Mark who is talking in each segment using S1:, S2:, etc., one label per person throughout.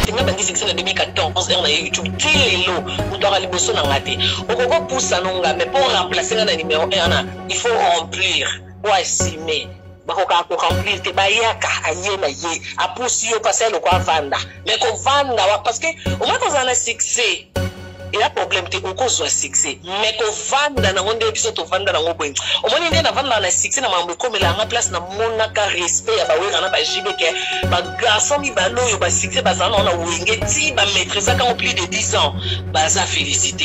S1: nga bandi succès na 2014 na YouTube tilelo utaka liboso na ngate okoko poussa nonga mais pour remplacer nga na numéro 1 il faut remplir pour assumer bakoka ko remplir te bayaka aye na ye apusi yo passer le quoi vanda mais ko vanda wa parce que au moins qu'on a succès il y a problème te ko zo succès mais ko vanda na ngonde biso to vanda na ngobwe o moni ndena vanda na succès na mambo ko mela nga place na mona ka respect ya bawera na ba jibeke ba garçon mi balo yo ba succès bazana na wenge ti ba maîtriser quand plus de 10 ans baza féliciter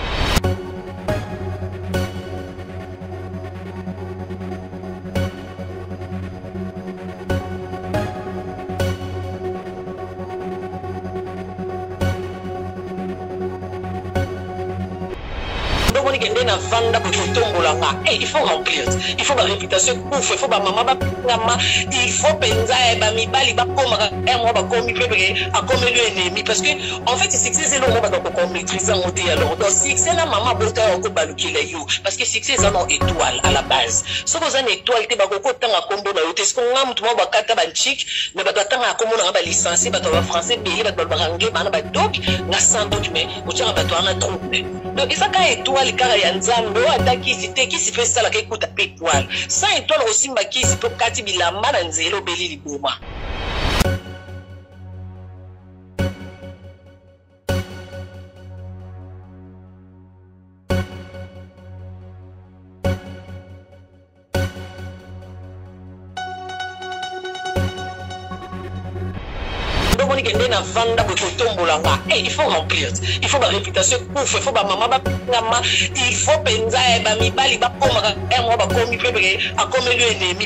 S1: il faut remplir, il faut ma réputation ouf, il faut ma maman, il faut penser mi bali ba comme moi ba comme a comme l'ennemi parce que en fait succès c'est le moment qu'on maîtriser mon dieu alors donc succès la maman bota ko balukile yo parce que succès c'est une étoile à la base so ko une étoile te ba ko tanga kombo na yo te ce qu'on a mutu ba kata ba chic mais ba tanga kombo na ba licencié ba to ba français pays ba barange ba na ba doc na sans doc mais o tanga ba to na trouble donc ça ka étoile kara ya nzambe o ataki cité qui se fait ça la ke kuta étoile ça étoile aussi mba qui se peut kati bilamba na nzelo beli liboma il faut remplir, il faut ma réputation ouf, il faut ma maman, il faut penser mi bali ba comme moi ba comme a comme l'ennemi.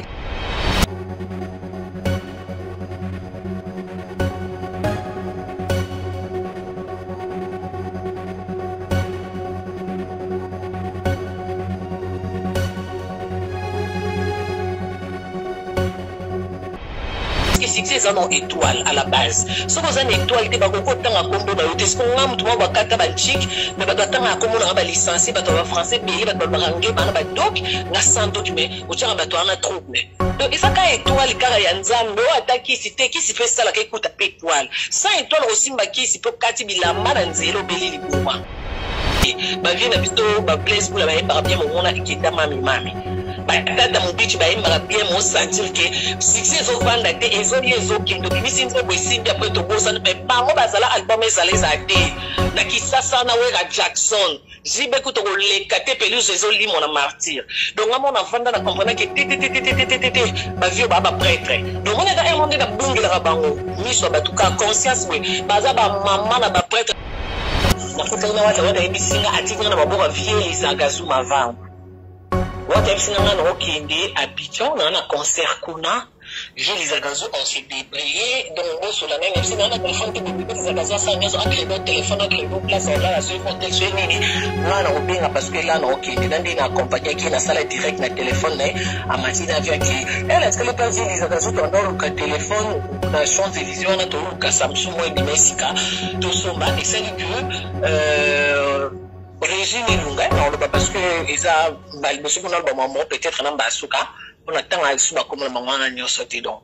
S1: Succès c'est une étoile à la base. Si vous avez une étoile, vous avez un combo dans le test. On a un peu de chic, mais vous avez un combo dans le licencié, vous avez un français, pays, vous avez un barangue, vous avez un doc, vous avez un doc, mais vous avez un trouble. Donc, ça c'est une étoile, car il y a un zam, mais vous avez qui se fait ça, qui écoute à étoile. Ça étoile aussi, qui se peut kati bilamba dans zéro beli liboma. Ba vie na biso ba place pour la ba bien mon mona ikita mami. Tata mon bitch ba imba bien mon sentir que succès zo vanda te ezoli ezokindo bimisi nze bwesimbi après to bosa ne pas mo bazala album ezala ezade na kisasa na wera Jackson jibe kuto leka te peluze ezoli mon martyr donc moi on vanda na comprendre que ba vieux ba prêtre donc on est dans un monde na bungela bango miso ba tuka conscience we baza ba mama na ba prêtre na kutana wata ebisinga atinga na baboka vieux izagazu mavanga wata ebisinga na okende Abidjan na na concert kuna je les agazo on s'est débrouillé donc on sur la même ebisinga na téléphone te les agazo ça ngezo akle téléphone akle place on la sur contexte nini na obenga parce que là na okende ndandi na accompagner qui na sala direct na téléphone na matina via qui elle est-ce que le père les agazo ton le téléphone na Champs-Élysées on a tout le Samsung et Dimesika tout somba et c'est que Régine Lunga, non, parce que ils a balbosé qu'on a le moment peut-être un basuka, on attend à souba comme le moment à nous sauter donc.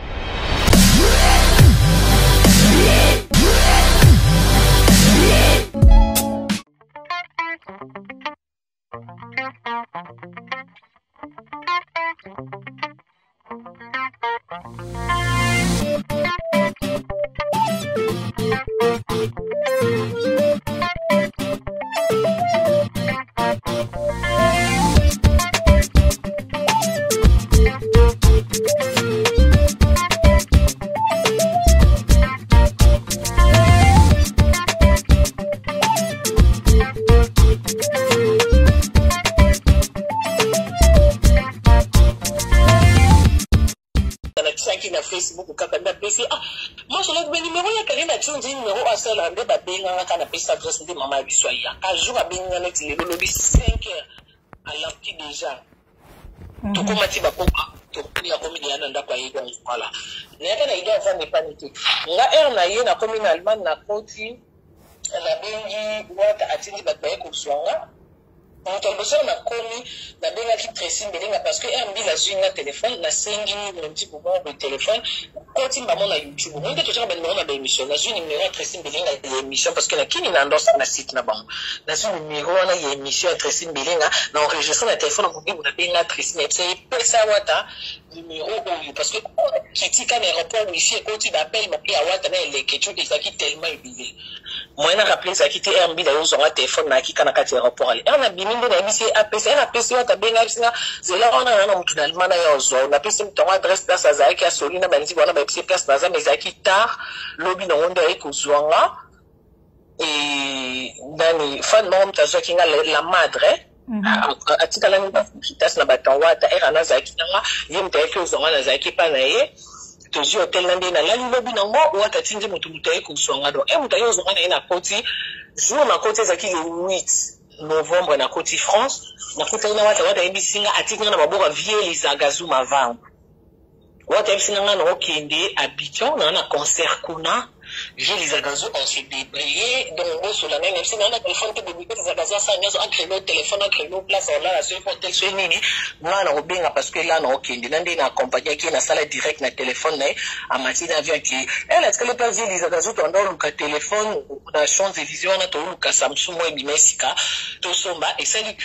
S1: Facebook ou kakanda PC moi je l'ai numéro ya kalenda tshonzi numéro asala nde ba benga kana pesa adresse de mama bisoya ka jour a benga net le lobby 5h à l'empty déjà to komati ba ko to ya comédien na ndako ayi donc voilà neka na idée va ne paniquer nga na ye na commune Allemagne na koti na bengi wata atindi ba baye ko swanga moto liboso na komi nabengaki Tracy Mbelenga parce que RMB lazwi nga téléphone nasengi mondi bobo de téléphone koti mbamo na YouTube mo nde totika banimero na émission nazwi numéro ya Tracy Mbelenga ya émission parce que nakini na endosse na site na bango nazwi numéro wana ya émission ya Tracy Mbelenga na enregistré na téléphone mo nabenga Tracy na pesa pesa wata numéro oyo parce que kitika na aéroport ici koti d'appel ma ya wata na eleketu ezaki tellement ébillé moi na rappeler ça quitter RMB d'ailleurs sur un téléphone na kika na kati aéroport ali on a bimi ndo na bisi APC wata benga bisinga zela ona na mutu dalmana ya zo na pesi mtongo adresse da sazaki ya solina banzi bona ba pesi place naza mezaki tar lobby na onda eko zwanga et dani fan mom tazaki nga la madre atika la nba kitas na batawata era na zaki nga yemta yake zonga na zaki pa na ye tozi hotel nande na la lobby na mo wata tinzi mutu eko zwanga do e mutu yo zonga na koti jour na koti zaki le 8 novembre na koti France na koti na wata ebisinga atika na maboka vie lizagazu mavangu wata ebisinga na okende Abidjan na concert kuna vie lizagazu on s'est débrouillé donc on sur la même ebisinga na téléphone te débrouiller lizagazu ça nyazo a créé le téléphone a créé place on la sur hotel sur nini na obenga parce que là na okende nande na accompagner qui na sala direct na téléphone na a matina avion qui elle est-ce que le pas vie lizagazu tondo luka téléphone na Champs-Élysées na to luka Samsung mo ebimesika to somba et ça dit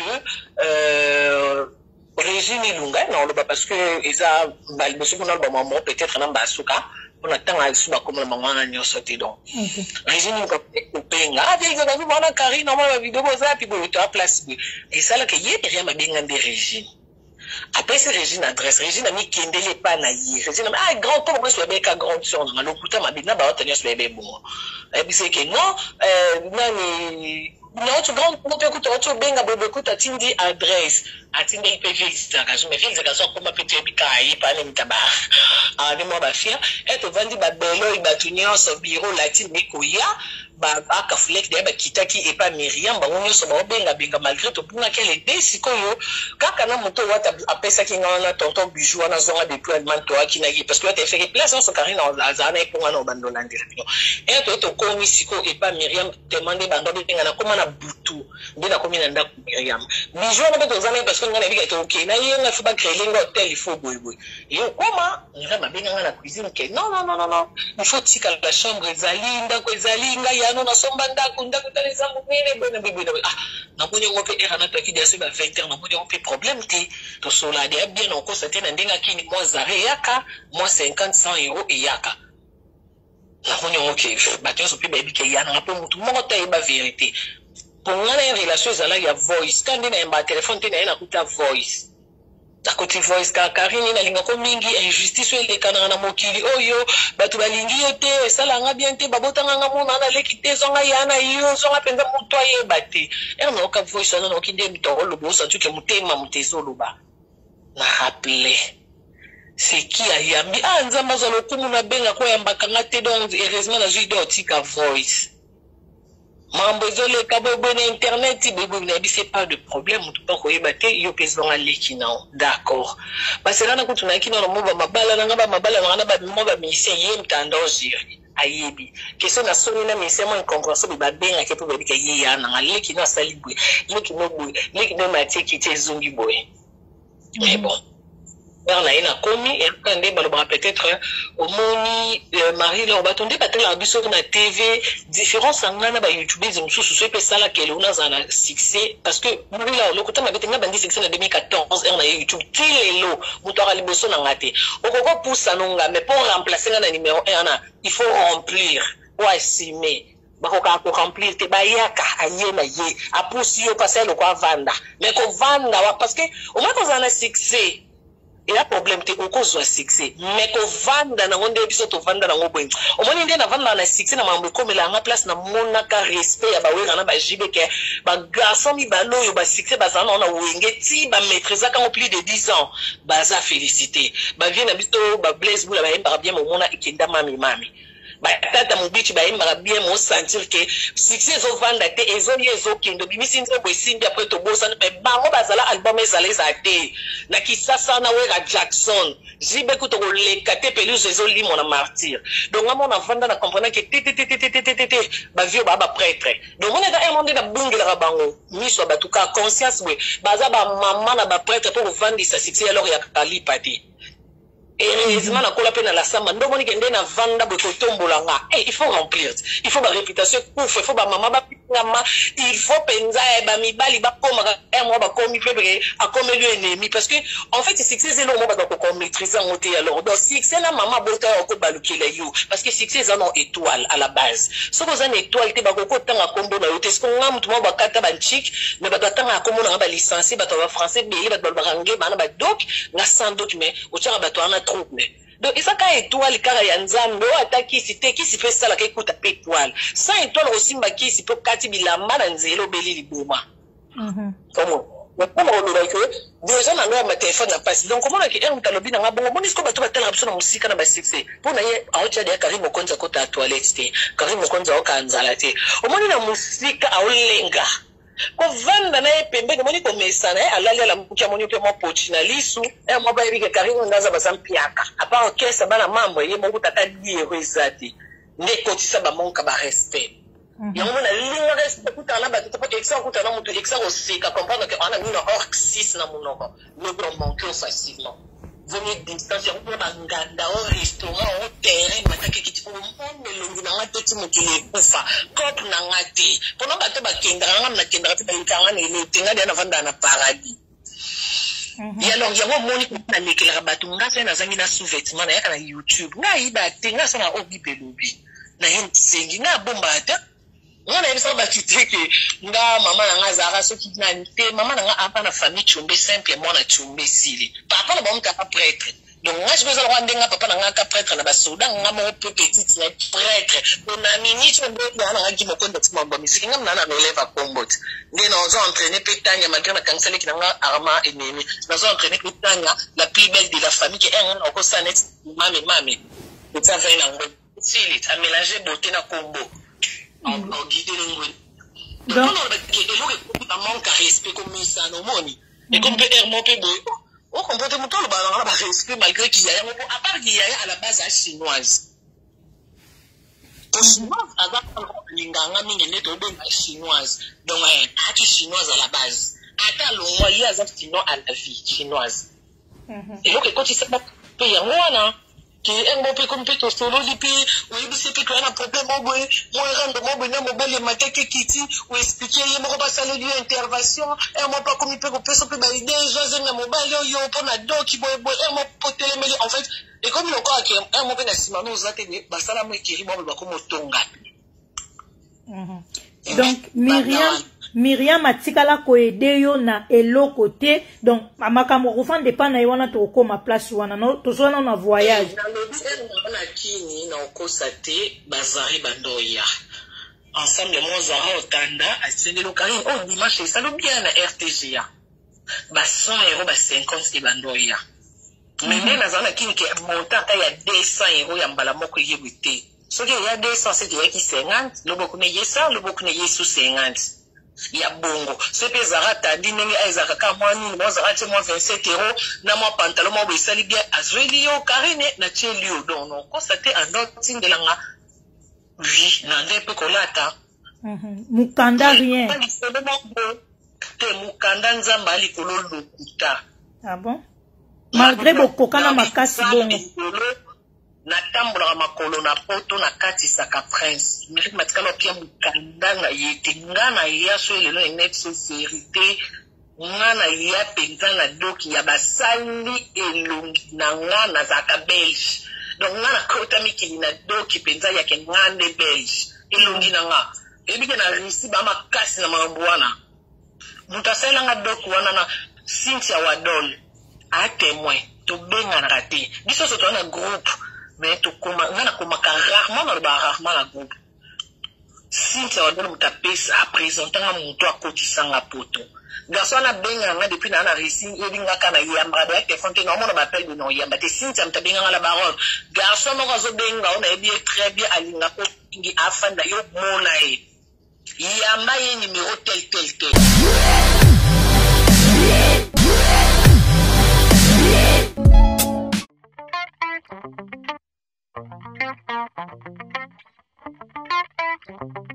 S1: que Régine Lunga non le parce que eza balboso kuna le maman peut-être na basuka on attend à suba comme le maman na nyoso te donc Régine Lunga penga avec ça nous voilà Karine na ma vidéo za puis bo to place et ça là que yé rien ma benga de Régine après c'est Régine adresse Régine a mis kendele pa na yi Régine ah grand temps moi je vais ka grand son na lokuta ma bina ba tenir sur bébé bon et puis c'est que non nani non tu grand pour écouter tu benga bébé écoute atindi adresse atindi IPV ça ka je me fais ça comme petit bikai pa ni mtaba ah ni mo ba fia et to vandi ba belo ibatunyo so bureau latine mikoya ba aka flex de ba kitaki et pas Myriam ba wonyo so ba benga malgré to punga kele desiko yo kaka na moto wata apesa kinga na tonton bijou na zonga depuis allemand to akina ki parce que tu fait place on so karina azana et punga no bando na ndira et to komi siko et pas Myriam demander bando benga na koma na butu ndina komi na ndako Myriam bijou na beto zana parce que ngana bika to okay na yenga fuba créer hotel il faut boy yo koma ngana benga na cuisine que non il faut tika la chambre zalinda ko zalinga no na somba ndako tale zangu mine bwana bibi ah na mwenye ngope era na takidi asiba 20h na mwenye ngope problème te to sola de bien on constater na ndinga kini moi zare yaka moi 50-100 € et yaka na mwenye ngoke batyo so pe baby ke yana ngapo mutu mo ta iba vérité pour ngana relation zala ya voice quand ndina mba téléphone te na ina kuta voice à côté voice Karine na linga ko mingi injustice ele kana na mokili oyo batu balingi yote sala nga bien te babotanga nga mona na lekite zonga yana yo zonga penza muto aye bate na oka voice na okinde mtoro lobo sa tuke mutema mutezo loba na rappeler c'est qui a yambi nzamba za lokumu na benga ko yambaka ngate donc heureusement na judo tika voice mambo zole kabobo na internet bebo na bi c'est pas de problème tout pas ko yebate yo peso nga lekina d'accord parce que na ko tuna kina no moba mabala na ngaba mabala na ba moba mise ye mtanda oziri ayebi question na soni na mise mo incompréhension ba benga ke po ba bika ye ya na lekina sali bwe lekina bwe lekina matie kite zungi bwe mais bon na ina komi et quand ba peut-être au moni Marie là on va tomber pas la biso na TV différence ngana ba YouTube mususu so pe sala kele una zana succès parce que Marie là le kota mabete nga bandi succès na 2014 na YouTube tilelo muto ali boso na ngate okoko poussa nonga mais pour remplacer na numéro 1 na il faut remplir ou assumer bakoka ko remplir te bayaka ayena ye apusi yo passer le kwa vanda mais ko vanda wa parce que au moins qu'on a succès et la problème te on cause succès mais ko vanda na onde biso to vanda na ngobwe o moni ndena vanda na succès na mambo comme la nga place na mona ka respect ya bawera na ba jibeke ba garçon mi baloyo ba succès bazana na wenge ti ba maîtriser quand plus de 10 ans baza féliciter ba vient na biso ba blaze bula ba bien mona ikenda mami ba tata Long Beach ba imba bien mo sentir que succès ezo vanda te ezo yezo kendo bimisi nzo bosimbi après to bosa mais bango bazala album ezala ezate na kisasa na wera Jackson jibe kuto le kate peluze ezo limo na martyr donc ngamo na vanda na comprendre que te ba vieux ba prêtre donc on est dans un monde na bungela bango miso batuka conscience we baza ba mama na ba prêtre pour vendre sa succès alors ya kali pati. Et heureusement, la cola peine à la samba, non, on est dans vanda, il faut remplir. Il faut ma réputation, il faut ma maman, il faut penza, mi bali, comme ennemi. Parce que, en fait, succès, c'est l'homme qu'on maîtrise en côté alors. Donc, succès, la maman, parce que succès, c'est une étoile à la base. Si vous avez une étoile, tu vas avoir combo, est-ce qu'on a tout le monde va chic, mais va attendre à comment on va licencier, va français, mais va baranguer, va doc, na sans doc, mais au tient à trouble. Donc, il s'agit d'étoile, car il y a un zambé, qui s'y fait ça, qui écoute à pétoile. Sans étoile aussi, qui s'y peut katibi la malanzelo, beli liboma. Comment? Comment on a que déjà, on a un téléphone à passer. Donc, comment on a que un talobi n'a pas bon, est-ce qu'on va trouver telle option en musique à la succès? Pour n'aller à autre chose, Karim Mokonza Kota à toilette, Karim Mokonza Okanzalate. Au moins, la musique à Olenga. Ko vanda na pembe de moni ko mesana alali la mkia moni pe mo pochina lisu mo ba yike Karim ndaza bazampiaka apa okesa bana mambo ye mo kutata dire ezati ne kotisa ba monka ba respect yango na linga respect kutana ba to exa kutana mutu exa osika comprendre que on a mis hors 6 na monoko ne peut manquer facilement venir distance on va nganda au restaurant au terrain mataki kiti on melongi na ngati mukile kufa kop na ngati pona bato bakendanga na kendanga te balikanga na ile tenga dia na vanda na paradis ya alors yango moni na lekela bato ngasa na zangi na sous-vêtement na yaka na YouTube ngai ba tenga sana obi belobi na hensengi na bomba ata ngana yebisa bakiteke nga mama na nga zara soki na nte mama na nga apa na famille chombe simple moi na chombe sili papa na bamuka ka prêtre donc nga je besoin rendre nga papa na nga ka prêtre na basoda nga mo peu petite na prêtre on a mini chombe na nga ngimo konda tsima ba misiki nga na relève a kombot ndi na ozo entraîner petanya malgré na kansele ki nga arma ennemi na ozo entraîner petanya la plus belle de la famille qui est un oko sanet mami et ça fait na ngo sili a mélanger beauté na combo en guider le monde. Donc, on a manque à respect comme ça, non, moni. Et comme peut mon peu beau, on comprend tout le monde, on a respect malgré qu'il y a, à part qu'il y a à la base à chinoise. Pour chinoise, à l'inganga, il est tombé à chinoise. Donc, à chinoise à la base. À l'on voyait à sinon à la vie chinoise. Et donc, quand il s'est pas payé, moi, qui est un bon peu comme peut solo du pays, oui, c'est que un problème, moi, rendre moi, non, mobile, les matins qui quittent, ou expliquer, il m'a pas salué intervention, et moi, pas comme il peut couper, ça peut valider, j'ai un mobile, yo, pour la doc, qui boit, et moi, pour téléméler, en fait, et comme le corps qui est un mauvais nassiment, nous, ça, bah, ça, là, moi, qui rit, moi, comme au tonga.
S2: Donc, Myriam atikala ko aider yo na elo côté donc makambo kofan dépend na yona to ko ma place wana no to so na voyage
S1: na kini na okosate bazari bandoya ensemble mo zara otanda asende lokali on dimanche ça lo bien na RTGA ba 100 € ba 50 de bandoya mais na zana kini ke montant ya 200 € ya mbala moko yebute so que ya 200 c'est dire qui 50 le beaucoup ne yesa le beaucoup ne yesu 50 ya bongo ce que zara tandi nenge aizaka ka mwani mo zara che mo 27 € na mo pantalon mo besali bien azweli yo karine na chelio donc non constater en d'autres tindelanga oui na ndepe kolata
S2: mukanda rien
S1: te mukanda nzamba ali kololo kuta
S2: ah bon malgré bokokana makasi bongo
S1: na tambola makolo na poto na kati saka prince mérite matikalo pia mukanda na yete ngana ya so lelo net sincérité ngana ya penza na doki ya basali elongi na ngana zaka belge donc ngana kota mikili na doki penza ya ke ngande belge elongi na nga ebike na risi ba makasi na mambwana mutasela nga doki wana na Cynthia Wadol a témoin to benga na raté biso so to na groupe mais tu comme on a comme rarement dans le bar rarement la groupe Cynthia wadona mutapesa apresentanga muntu akotisanga poto. Garçon na benga nga depuis na réussi elinga kana yamba ba téléphone te normalement ma appel non yamba te Cynthia mtabenga la baronne. Garçon no kazo benga on a bien très bien alinga ko ngi afanda yo mona e. Yamba ye numéro tel. Thank you.